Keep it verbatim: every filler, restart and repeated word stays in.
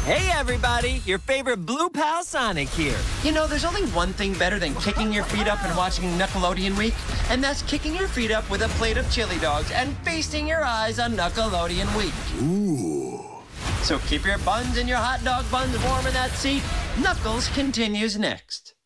Hey everybody, your favorite Blue Pal Sonic here. You know, there's only one thing better than kicking your feet up and watching Nickelodeon Week, and that's kicking your feet up with a plate of chili dogs and feasting your eyes on Nickelodeon Week. Ooh. So keep your buns and your hot dog buns warm in that seat. Knuckles continues next.